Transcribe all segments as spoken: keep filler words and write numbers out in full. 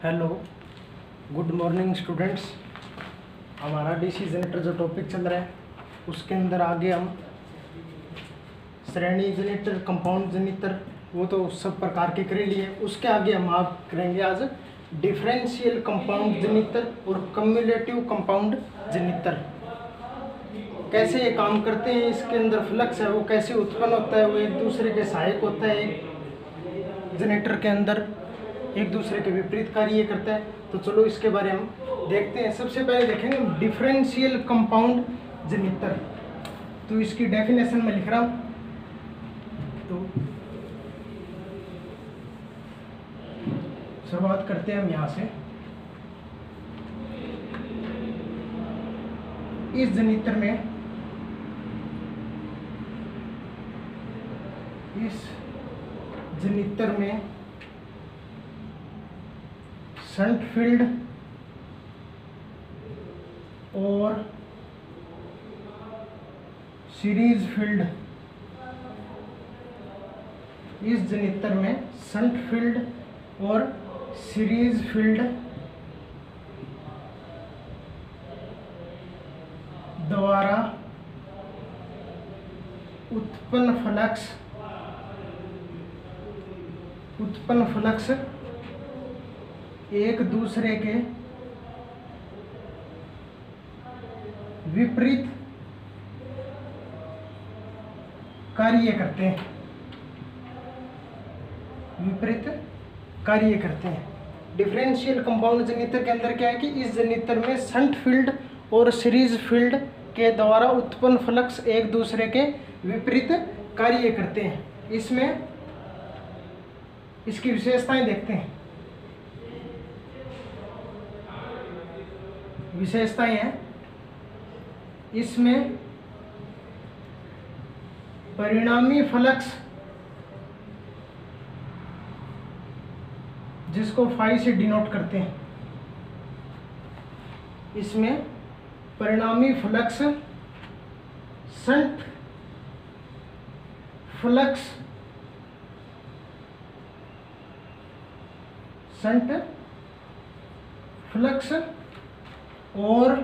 Hello, good morning students. हमारा DC generator जो topic चल रहा है उसके अंदर आगे हम श्रेणी जनरेटर, कंपाउंड जनरेटर, वो तो सब प्रकार के कर लिए। उसके आगे हम आप करेंगे आज डिफरेंशियल कंपाउंड जनरेटर और कम्युलेटिव कंपाउंड जनरेटर। कैसे ये काम करते हैं, इसके अंदर फ्लक्स है वो कैसे उत्पन्न होता है, वो एक दूसरे के सहायक होता है। जनरेटर के अंदर एक दूसरे के विपरीत कार्य करता है। तो चलो इसके बारे में हम देखते हैं। सबसे पहले देखेंगे डिफरेंशियल कंपाउंड जनरेटर। तो इसकी डेफिनेशन में लिख रहा हूँ। तो शुरुआत करते हैं हम यहाँ से। इस जनरेटर में इस जनरेटर में शंट फील्ड और सीरीज फील्ड, इस जनरेटर में शंट फील्ड और सीरीज फील्ड द्वारा उत्पन्न फ्लक्स उत्पन्न फ्लक्स एक दूसरे के विपरीत कार्य करते हैं विपरीत कार्य करते हैं डिफरेंशियल कंपाउंड जनरेटर के अंदर क्या है कि इस जनरेटर में शंट फील्ड और सीरीज फील्ड के द्वारा उत्पन्न फ्लक्स एक दूसरे के विपरीत कार्य करते हैं। इसमें इसकी विशेषताएं देखते हैं। विशेषताएं हैं, इसमें परिणामी फ्लक्स जिसको फाई से डिनोट करते हैं, इसमें परिणामी flux shunt flux shunt flux और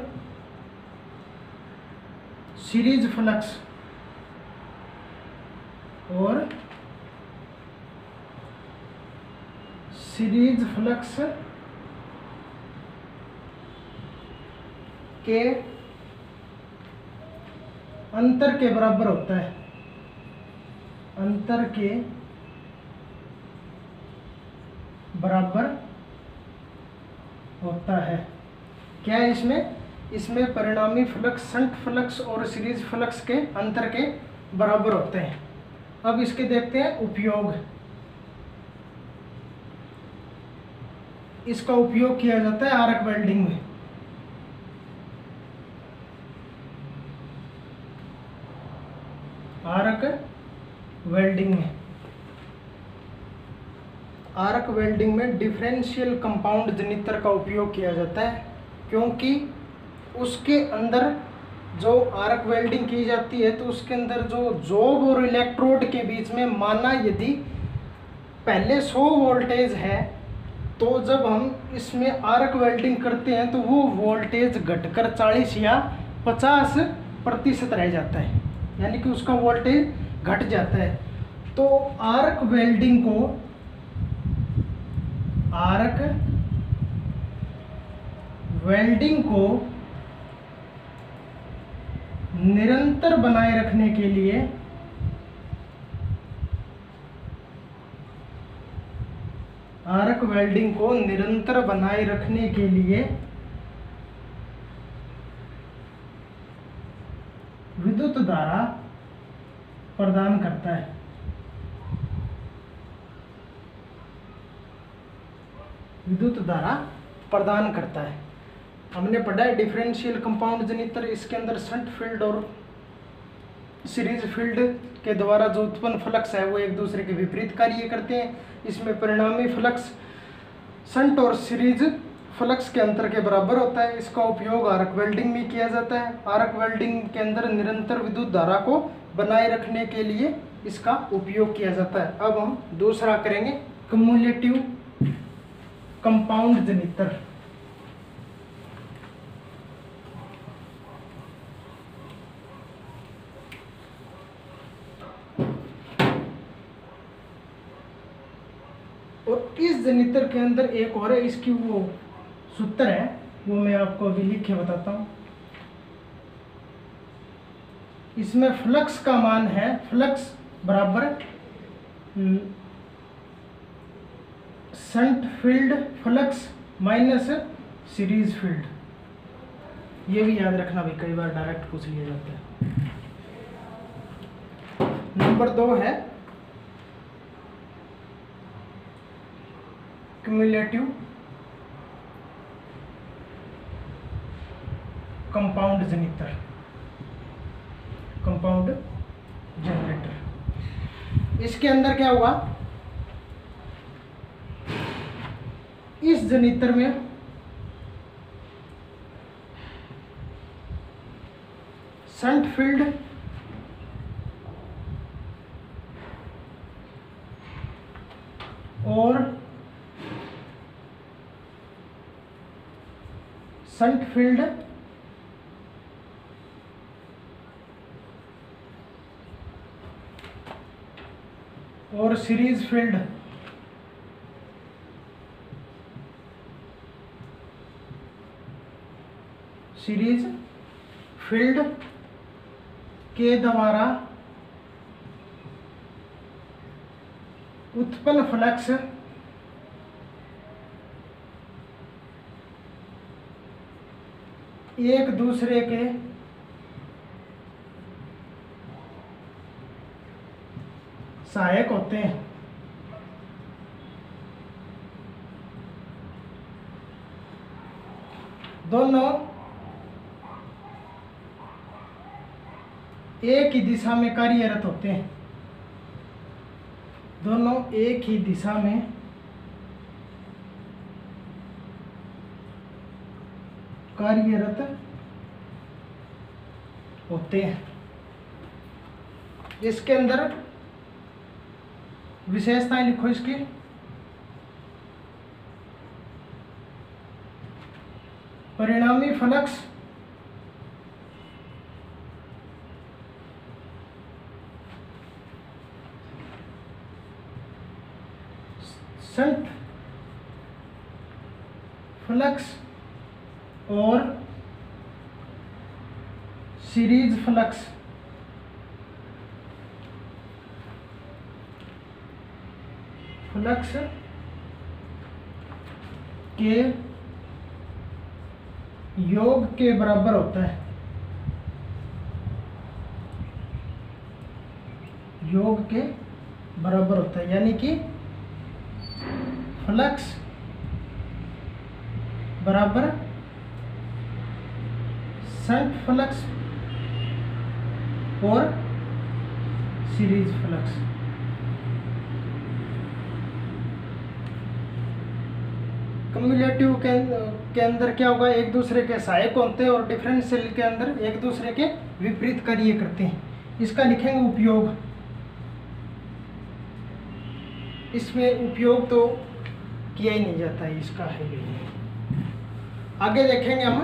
सीरीज फ्लक्स और सीरीज फ्लक्स के अंतर के बराबर होता है अंतर के बराबर होता है। क्या है इसमें इसमें परिणामी फ्लक्स शंट फ्लक्स और सीरीज फ्लक्स के अंतर के बराबर होते हैं। अब इसके देखते हैं उपयोग। इसका उपयोग किया जाता है आर्क वेल्डिंग में। आर्क वेल्डिंग में आर्क वेल्डिंग में डिफरेंशियल कंपाउंड जनरेटर का उपयोग किया जाता है, क्योंकि उसके अंदर जो आर्क वेल्डिंग की जाती है तो उसके अंदर जो जॉब और इलेक्ट्रोड के बीच में, माना यदि पहले सौ वोल्टेज है तो जब हम इसमें आर्क वेल्डिंग करते हैं तो वो वोल्टेज घटकर चालीस या पचास प्रतिशत रह जाता है, यानी कि उसका वोल्टेज घट जाता है। तो आर्क वेल्डिंग को आर्क वेल्डिंग को निरंतर बनाए रखने के लिए आर्क वेल्डिंग को निरंतर बनाए रखने के लिए विद्युत धारा प्रदान करता है। विद्युत धारा प्रदान करता है। हमने पढ़ा है डिफरेंशियल कंपाउंड जनरेटर, इसके अंदर शंट फील्ड और सीरीज फील्ड के द्वारा जो उत्पन्न फ्लक्स है वो एक दूसरे के विपरीत कार्य करते हैं। इसमें परिणामी फ्लक्स शंट और सीरीज फ्लक्स के अंतर के बराबर होता है। इसका उपयोग आर्क वेल्डिंग में किया जाता है। आर्क वेल्डिंग के अंदर निरंतर विद्युत धारा को बनाए रखने के लिए इसका उपयोग किया जाता है। अब हम दूसरा करेंगे कम्युलेटिव कंपाउंड जनित्र। और इस जनित्र के अंदर एक और है, इसकी वो सूत्र है वो मैं आपको अभी लिख के बताता हूं। इसमें फ्लक्स का मान है, फ्लक्स बराबर shunt field flux minus series field. ये भी याद रखना भाई, कई बार डायरेक्ट पूछ लिया जाता है। नंबर दो है क्यूमुलेटिव कंपाउंड जनित्र, कंपाउंड जनरेटर। इसके अंदर क्या हुआ, इस जनित्र में शंट फील्ड और शंट फील्ड और सीरीज फील्ड सीरीज फील्ड के द्वारा उत्पन्न फ्लक्स एक दूसरे के सहायक होते हैं। दोनों एक ही दिशा में कार्यरत होते हैं, दोनों एक ही दिशा में कार्यरत होते हैं। इसके अंदर विशेषताएं लिखो इसकी। परिणामी फ्लक्स शंट फ्लक्स और सीरीज फ्लक्स फ्लक्स के योग के बराबर होता है, योग के बराबर होता है। यानी कि फ्लक्स बराबर शंट फ्लक्स और सीरीज फ्लक्स। क्यूमुलेटिव के, के अंदर क्या होगा, एक दूसरे के सहायक होते हैं और डिफरेंशियल के अंदर एक दूसरे के विपरीत कार्य करते हैं। इसका लिखेंगे उपयोग। इसमें उपयोग तो किया ही नहीं जाता है, इसका है भी। आगे देखेंगे हम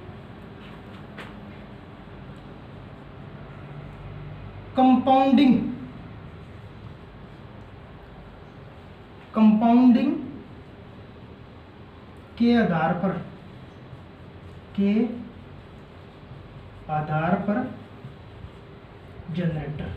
कंपाउंडिंग। कंपाउंडिंग के आधार पर के आधार पर जनरेटर।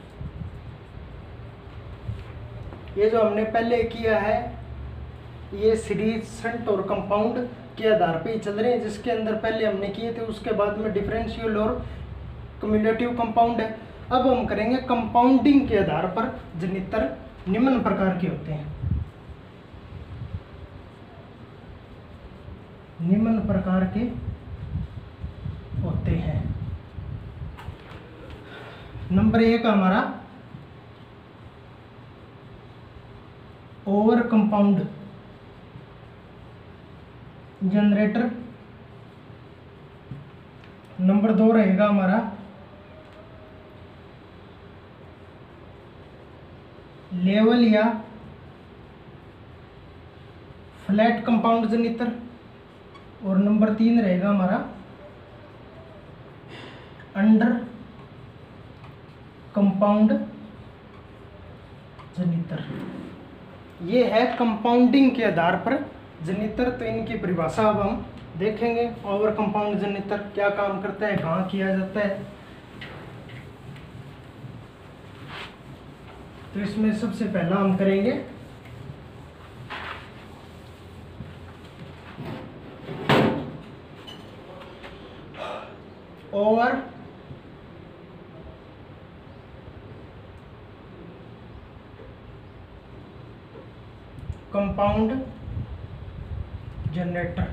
ये जो हमने पहले किया है ये सीरीज शंट और कंपाउंड के आधार पे ही चल रहे हैं। जिसके अंदर पहले हमने किए थे उसके बाद में डिफरेंशियल और क्यूमुलेटिव कंपाउंड है। अब हम करेंगे कंपाउंडिंग के आधार पर जनित्र निम्न प्रकार के होते हैं। निम्न प्रकार के होते हैं। नंबर एक हमारा ओवर कंपाउंड जनरेटर। नंबर दो रहेगा हमारा लेवल या फ्लैट कंपाउंड जनरेटर, और नंबर तीन रहेगा हमारा अंडर कंपाउंड जनरेटर। ये है कंपाउंडिंग के आधार पर जनरेटर। तो इनकी परिभाषा अब हम देखेंगे। ओवर कंपाउंड जनरेटर क्या काम करता है, कहाँ किया जाता है। तो इसमें सबसे पहला हम करेंगे over compound generator.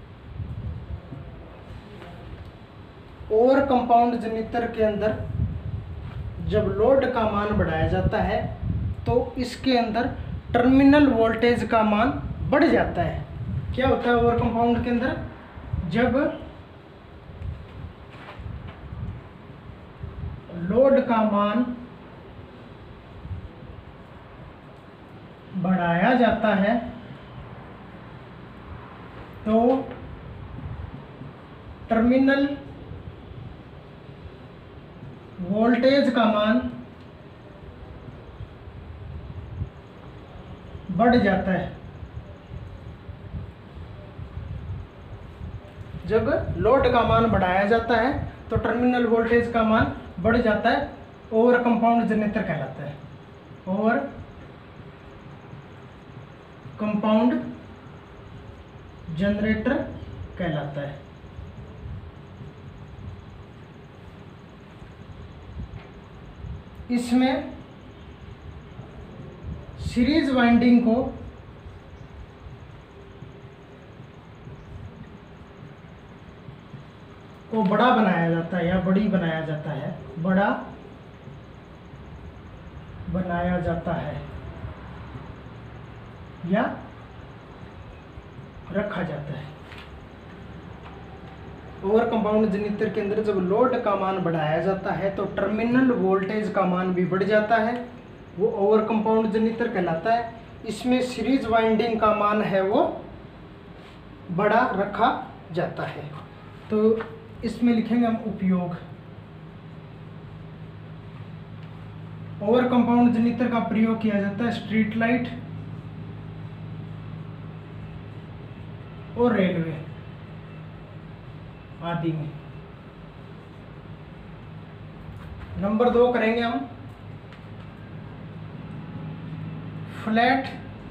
Over compound generator के अंदर जब लोड का मान बढ़ाया जाता है तो इसके अंदर टर्मिनल वोल्टेज का मान बढ़ जाता है। क्या होता है ओवर कंपाउंड के अंदर, जब लोड का मान बढ़ाया जाता है तो टर्मिनल वोल्टेज का मान बढ़ जाता है। जब लोड का मान बढ़ाया जाता है तो टर्मिनल वोल्टेज का मान बढ़ जाता है, ओवर कंपाउंड जनरेटर कहलाता है। ओवर कंपाउंड जनरेटर कहलाता है। इसमें सीरीज वाइंडिंग को को बड़ा बनाया जाता है या बड़ी बनाया जाता है, बड़ा बनाया जाता है या रखा जाता है। ओवर कंपाउंड जनरेटर के अंदर जब लोड का मान बढ़ाया जाता है तो टर्मिनल वोल्टेज का मान भी बढ़ जाता है, वो ओवर कंपाउंड जनरेटर कहलाता है। इसमें सीरीज वाइंडिंग का मान है वो बड़ा रखा जाता है। तो इसमें लिखेंगे हम उपयोग। ओवर कंपाउंड जनरेटर का प्रयोग किया जाता है स्ट्रीट लाइट और रेलवे आदि में। नंबर दो करेंगे हम फ्लैट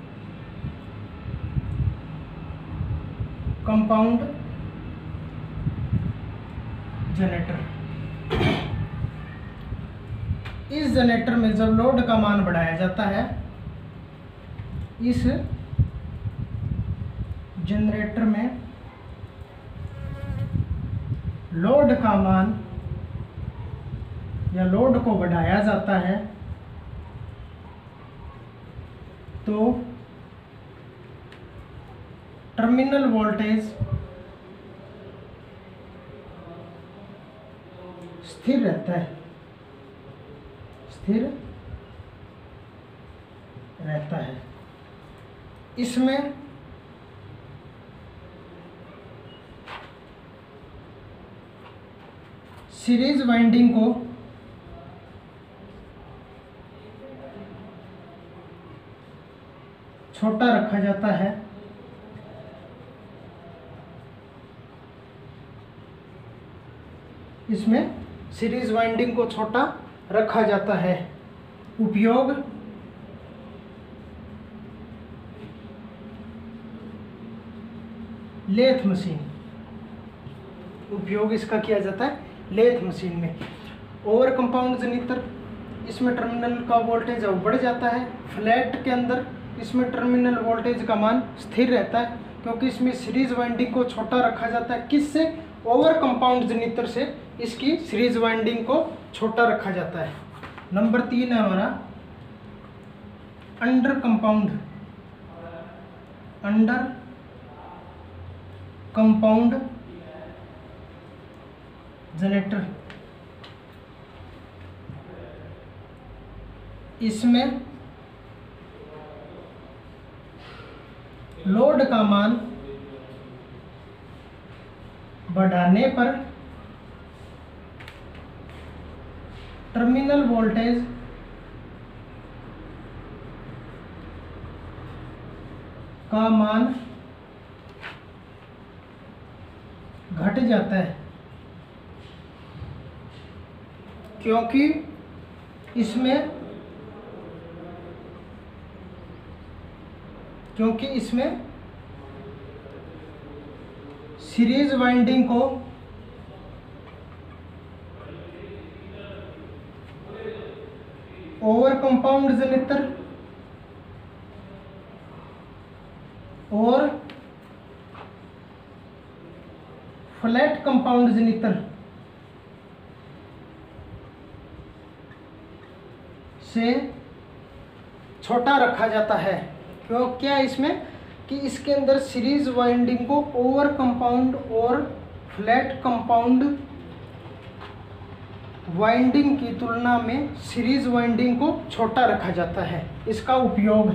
कंपाउंड जनरेटर। इस जनरेटर में जब लोड का मान बढ़ाया जाता है, इस जनरेटर में लोड का मान या लोड को बढ़ाया जाता है तो टर्मिनल वोल्टेज स्थिर रहता है, स्थिर रहता है। इसमें सीरीज वाइंडिंग को छोटा रखा जाता है, इसमें सीरीज वाइंडिंग को छोटा रखा जाता है। उपयोग लेथ मशीन, उपयोग इसका किया जाता है लेथ मशीन में। ओवर कंपाउंड जनरेटर, इसमें टर्मिनल का वोल्टेज अब बढ़ जाता है। फ्लैट के अंदर इसमें टर्मिनल वोल्टेज का मान स्थिर रहता है क्योंकि इसमें सीरीज वाइंडिंग को छोटा रखा जाता है। किससे? ओवर कंपाउंड जनरेटर से इसकी सीरीज वाइंडिंग को छोटा रखा जाता है। नंबर तीन है हमारा under compound, under compound generator. इसमें लोड का मान बढ़ाने पर टर्मिनल वोल्टेज का मान घट जाता है, क्योंकि इसमें क्योंकि इसमें सीरीज वाइंडिंग को ओवर कंपाउंड जनित्र और फ्लैट कंपाउंड जनित्र से छोटा रखा जाता है। क्यों क्या इसमें कि इसके अंदर सीरीज वाइंडिंग को ओवर कंपाउंड और फ्लैट कंपाउंड वाइंडिंग की तुलना में सीरीज वाइंडिंग को छोटा रखा जाता है। इसका उपयोग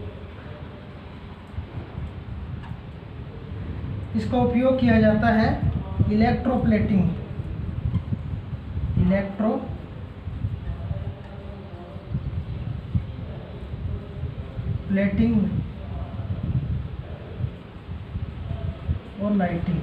इसका उपयोग किया जाता है इलेक्ट्रोप्लेटिंग इलेक्ट्रो प्लेटिंग और लाइटिंग।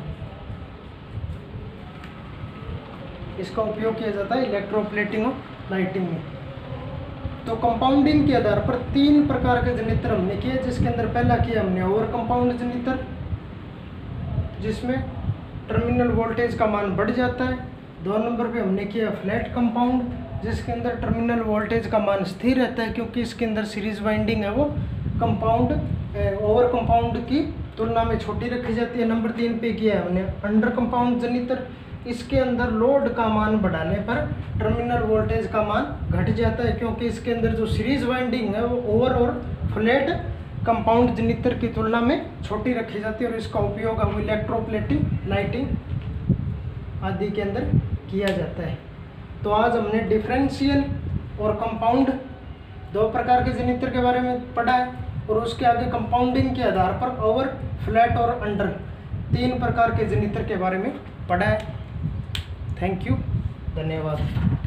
इसका उपयोग किया जाता है इलेक्ट्रोप्लेटिंग और लाइटिंग में। तो कंपाउंडिंग के आधार पर तीन प्रकार के जनित्र हमने किए, जिसके अंदर पहला किया हमने ओवर कंपाउंड जनित्र, जिसमें टर्मिनल वोल्टेज का मान बढ़ जाता है। दो नंबर पे हमने किया फ्लैट कंपाउंड, जिसके अंदर टर्मिनल वोल्टेज का मान स्थिर रहता है, क्योंकि इसके अंदर सीरीज वाइंडिंग है वो कंपाउंड ओवर कंपाउंड की तुलना में छोटी रखी जाती है। नंबर तीन पे किया है हमने अंडर कंपाउंड जनित्र। इसके अंदर लोड का मान बढ़ाने पर टर्मिनल वोल्टेज का मान घट जाता है, क्योंकि इसके अंदर जो सीरीज वाइंडिंग है वो ओवर और फ्लैट कंपाउंड जनित्र की तुलना में छोटी रखी जाती है। और इसका उपयोग अब इलेक्ट्रोप्लेटिंग, लाइटिंग आदि के अंदर किया जाता है। तो आज हमने डिफरेंशियल और कंपाउंड दो प्रकार के जनित्र के बारे में पढ़ा है, और उसके आगे कंपाउंडिंग के आधार पर ओवर, फ्लैट और अंडर तीन प्रकार के जनित्र के बारे में पढ़ा है। थैंक यू, धन्यवाद।